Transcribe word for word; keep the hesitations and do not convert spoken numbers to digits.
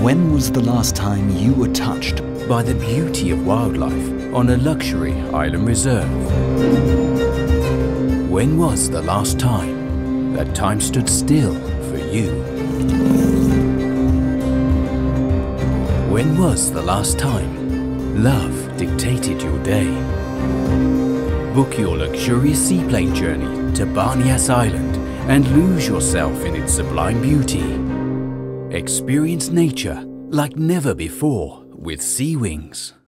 When was the last time you were touched by the beauty of wildlife on a luxury island reserve? When was the last time that time stood still for you? When was the last time love dictated your day? Book your luxurious seaplane journey to Bani Yas Island and lose yourself in its sublime beauty. Experience nature like never before with Seawings.